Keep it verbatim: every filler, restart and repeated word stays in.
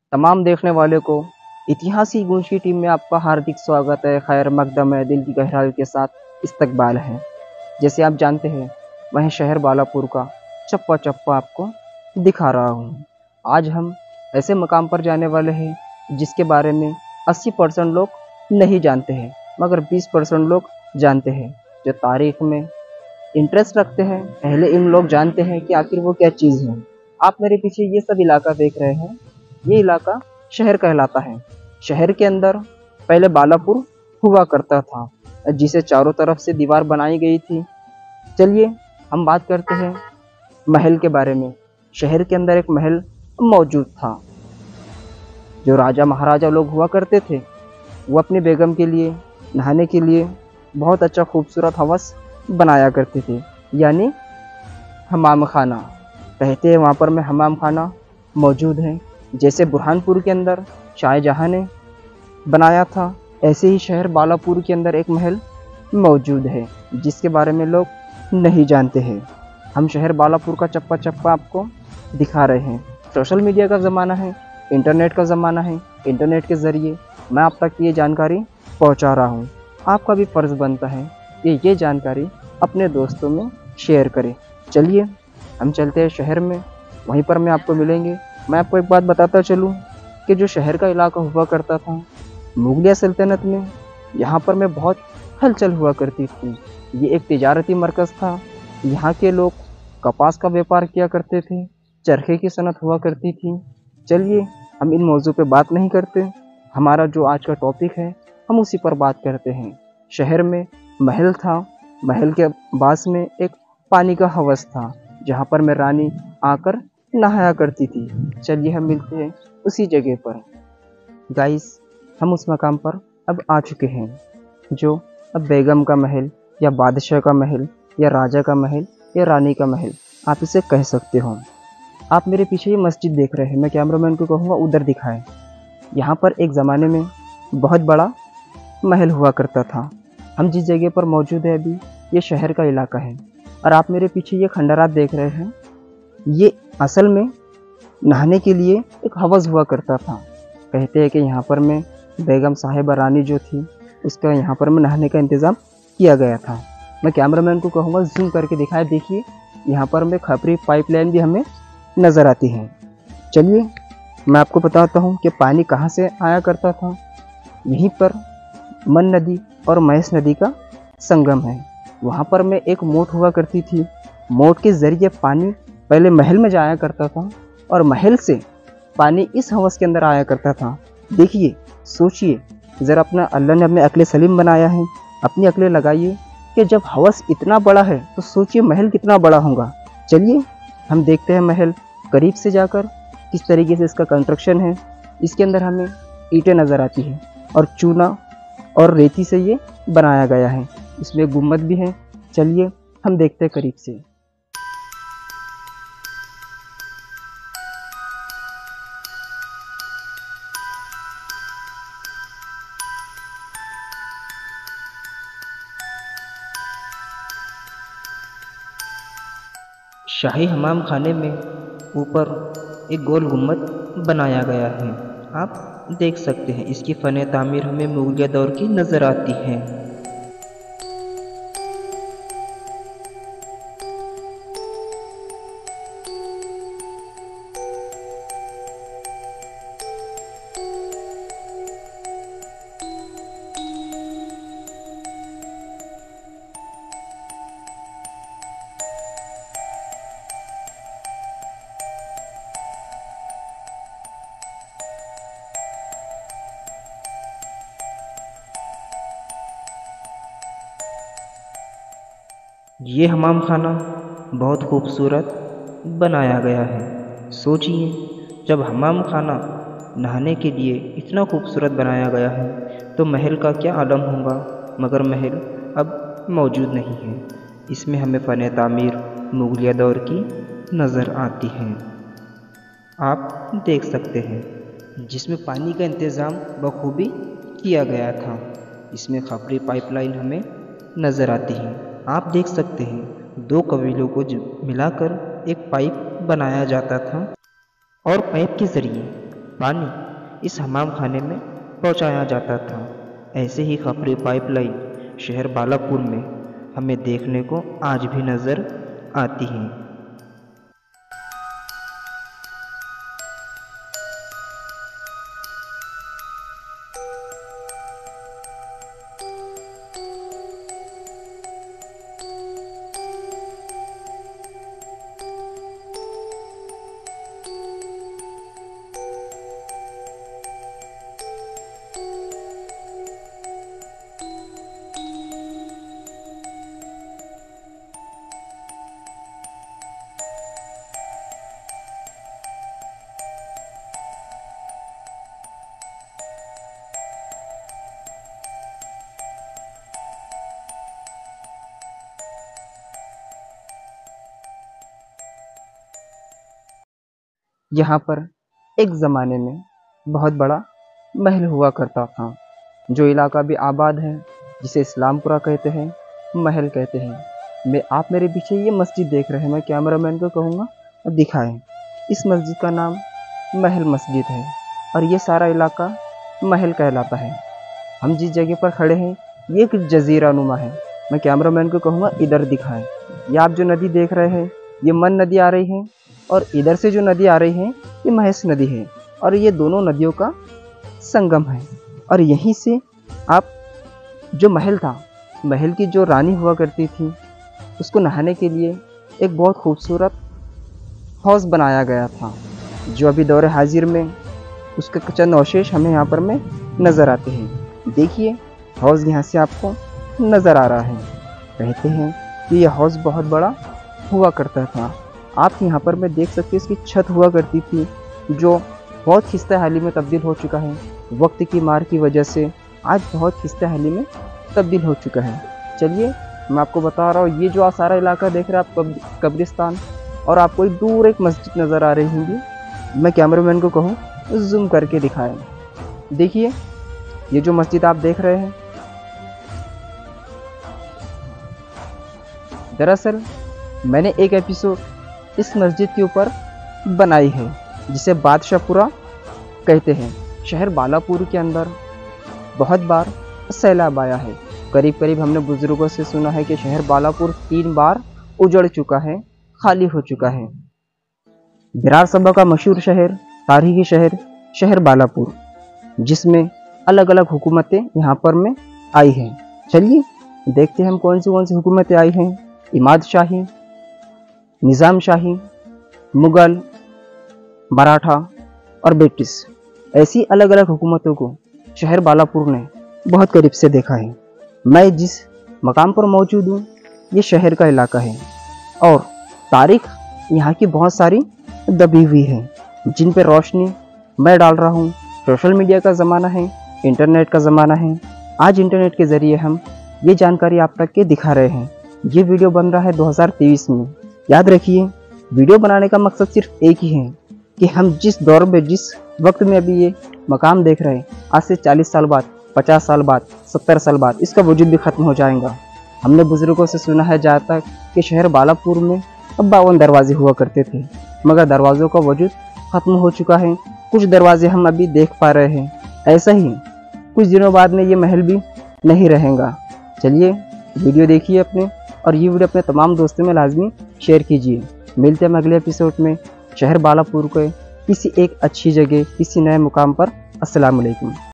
तमाम देखने वाले को इतिहास की गूंज की टीम में आपका हार्दिक स्वागत है। खैर मकदम है, दिल की गहराई के साथ इस्तकबाल है। जैसे आप जानते हैं, वह शहर बालापुर का चप्पा चप्पा आपको दिखा रहा हूँ। आज हम ऐसे मकाम पर जाने वाले हैं जिसके बारे में अस्सी परसेंट लोग नहीं जानते हैं, मगर बीस परसेंट लोग जानते हैं। जो तारीख में इंटरेस्ट रखते हैं, पहले इन लोग जानते हैं कि आखिर वो क्या चीज़ है। आप मेरे पीछे ये सब इलाका देख रहे हैं, ये इलाका शहर कहलाता है। शहर के अंदर पहले बालापुर हुआ करता था, जिसे चारों तरफ से दीवार बनाई गई थी। चलिए हम बात करते हैं महल के बारे में। शहर के अंदर एक महल मौजूद था। जो राजा महाराजा लोग हुआ करते थे, वो अपनी बेगम के लिए नहाने के लिए बहुत अच्छा खूबसूरत हवस बनाया करते थे, यानी हमाम खाना। कहते हैं वहाँ पर में हमाम खाना मौजूद है। जैसे बुरहानपुर के अंदर शाहजहाँ ने बनाया था, ऐसे ही शहर बालापुर के अंदर एक महल मौजूद है जिसके बारे में लोग नहीं जानते हैं। हम शहर बालापुर का चप्पा चप्पा आपको दिखा रहे हैं। सोशल मीडिया का ज़माना है, इंटरनेट का ज़माना है। इंटरनेट के ज़रिए मैं आप तक ये जानकारी पहुंचा रहा हूं। आपका भी फ़र्ज़ बनता है कि ये जानकारी अपने दोस्तों में शेयर करें। चलिए हम चलते हैं शहर में, वहीं पर मैं आपको मिलेंगे। मैं आपको एक बात बताता चलूं कि जो शहर का इलाका हुआ करता था मुगलिया सल्तनत में, यहाँ पर मैं बहुत हलचल हुआ करती थी। ये एक तिजारती मरकज़ था। यहाँ के लोग कपास का व्यापार किया करते थे, चरखे की सनत हुआ करती थी। चलिए हम इन मौजू पे बात नहीं करते, हमारा जो आज का टॉपिक है हम उसी पर बात करते हैं। शहर में महल था, महल के पास में एक पानी का हवस था जहाँ पर मैं रानी आकर नहाया करती थी। चलिए हम मिलते हैं उसी जगह पर। गाइस, हम उस मकाम पर अब आ चुके हैं जो अब बेगम का महल या बादशाह का महल या राजा का महल या रानी का महल आप इसे कह सकते हो। आप मेरे पीछे ये मस्जिद देख रहे हैं, मैं कैमरामैन को कहूँगा उधर दिखाएं। यहाँ पर एक ज़माने में बहुत बड़ा महल हुआ करता था। हम जिस जगह पर मौजूद है अभी, ये शहर का इलाका है। और आप मेरे पीछे ये खंडरात देख रहे हैं, ये असल में नहाने के लिए एक हवज़ हुआ करता था। कहते हैं कि यहाँ पर में बेगम साहिबा रानी जो थी, उसका यहाँ पर में नहाने का इंतज़ाम किया गया था। मैं कैमरामैन को कहूँगा जूम करके दिखाए। देखिए यहाँ पर में खपरी पाइपलाइन भी हमें नज़र आती है। चलिए मैं आपको बताता हूँ कि पानी कहाँ से आया करता था। यहीं पर मन नदी और महेश नदी का संगम है। वहाँ पर में एक मोट हुआ करती थी। मोट के ज़रिए पानी पहले महल में जाया करता था और महल से पानी इस हवस के अंदर आया करता था। देखिए, सोचिए ज़रा, अपना अल्लाह ने अपने अक्ल सलीम बनाया है, अपनी अक्लें लगाइए कि जब हवस इतना बड़ा है तो सोचिए महल कितना बड़ा होगा। चलिए हम देखते हैं महल करीब से जाकर किस तरीके से इसका कंस्ट्रक्शन है। इसके अंदर हमें ईंटें नज़र आती हैं और चूना और रेती से ये बनाया गया है। इसमें गुम्बद भी है। चलिए हम देखते हैं करीब से। शाही हमाम खाने में ऊपर एक गोल गुम्बद बनाया गया है। आप देख सकते हैं इसकी फ़न तामीर हमें मुगलिया दौर की नज़र आती है। ये हमाम खाना बहुत खूबसूरत बनाया गया है। सोचिए जब हमाम खाना नहाने के लिए इतना खूबसूरत बनाया गया है तो महल का क्या आलम होगा। मगर महल अब मौजूद नहीं है। इसमें हमें फ़न तामीर मुगलिया दौर की नज़र आती है। आप देख सकते हैं जिसमें पानी का इंतज़ाम बखूबी किया गया था। इसमें खपरी पाइपलाइन हमें नज़र आती है। आप देख सकते हैं दो कबीलों को मिलाकर एक पाइप बनाया जाता था और पाइप के ज़रिए पानी इस हमाम खाने में पहुंचाया जाता था। ऐसे ही खपरी पाइपलाइन शहर बालापुर में हमें देखने को आज भी नज़र आती हैं। यहाँ पर एक ज़माने में बहुत बड़ा महल हुआ करता था। जो इलाका भी आबाद है, जिसे इस्लामपुरा कहते हैं, महल कहते हैं। मैं आप मेरे पीछे ये मस्जिद देख रहे हैं, मैं कैमरामैन को कहूँगा दिखाएं। इस मस्जिद का नाम महल मस्जिद है और ये सारा इलाका महल कहलाता है। हम जिस जगह पर खड़े हैं ये एक जजीरा नुमा है। मैं कैमरामैन को कहूँगा इधर दिखाएं। ये आप जो नदी देख रहे हैं ये मन नदी आ रही है और इधर से जो नदी आ रही है ये महेश नदी है और ये दोनों नदियों का संगम है। और यहीं से आप जो महल था, महल की जो रानी हुआ करती थी, उसको नहाने के लिए एक बहुत खूबसूरत हौज़ बनाया गया था, जो अभी दौरे हाजिर में उसके चंद अवशेष हमें यहाँ पर में नज़र आते हैं। देखिए हौज़ यहाँ से आपको नज़र आ रहा है। कहते हैं कि यह हौज़ बहुत बड़ा हुआ करता था। आप यहाँ पर मैं देख सकते हैं इसकी छत हुआ करती थी, जो बहुत खिस्ता हाली में तब्दील हो चुका है। वक्त की मार की वजह से आज बहुत खिस्ता हाली में तब्दील हो चुका है। चलिए मैं आपको बता रहा हूँ, ये जो आप सारा इलाका देख रहे हैं आप कब्रिस्तान, और आपको एक दूर एक मस्जिद नज़र आ रही होंगी। मैं कैमरामैन को कहूँ जूम करके दिखाएं। देखिए ये जो मस्जिद आप देख रहे हैं, दरअसल मैंने एक एपिसोड इस मस्जिद के ऊपर बनाई है, जिसे बादशाहपुरा कहते हैं। शहर बालापुर के अंदर बहुत बार सैलाब आया है। करीब करीब हमने बुजुर्गों से सुना है कि शहर बालापुर तीन बार उजड़ चुका है, खाली हो चुका है। बिरार सभा का मशहूर शहर, तारीखी शहर शहर बालापुर, जिसमें अलग अलग हुकूमतें यहाँ पर में आई हैं। चलिए देखते हैं हम कौन सी कौन सी हुकूमतें आई हैं। इमाद शाही, निज़ाम शाही, मुग़ल, मराठा और ब्रिटिश, ऐसी अलग अलग हुकूमतों को शहर बालापुर ने बहुत करीब से देखा है। मैं जिस मकाम पर मौजूद हूँ ये शहर का इलाका है और तारीख यहाँ की बहुत सारी दबी हुई है, जिन पर रोशनी मैं डाल रहा हूँ। सोशल मीडिया का ज़माना है, इंटरनेट का ज़माना है। आज इंटरनेट के ज़रिए हम ये जानकारी आप तक के दिखा रहे हैं। ये वीडियो बन रहा है दो हज़ार तेईस में। याद रखिए वीडियो बनाने का मकसद सिर्फ एक ही है कि हम जिस दौर में, जिस वक्त में अभी ये मकाम देख रहे हैं, आज से चालीस साल बाद, पचास साल बाद, सत्तर साल बाद इसका वजूद भी ख़त्म हो जाएगा। हमने बुजुर्गों से सुना है जहाँ तक कि शहर बालापुर में अब बावन दरवाजे हुआ करते थे, मगर दरवाज़ों का वजूद ख़त्म हो चुका है। कुछ दरवाजे हम अभी देख पा रहे हैं। ऐसा ही कुछ दिनों बाद में ये महल भी नहीं रहेगा। चलिए वीडियो देखिए अपने, और ये वीडियो अपने तमाम दोस्तों में लाजमी शेयर कीजिए। मिलते हैं अगले एपिसोड में शहर बालापुर के किसी एक अच्छी जगह, किसी नए मुकाम पर। अस्सलाम वालेकुम।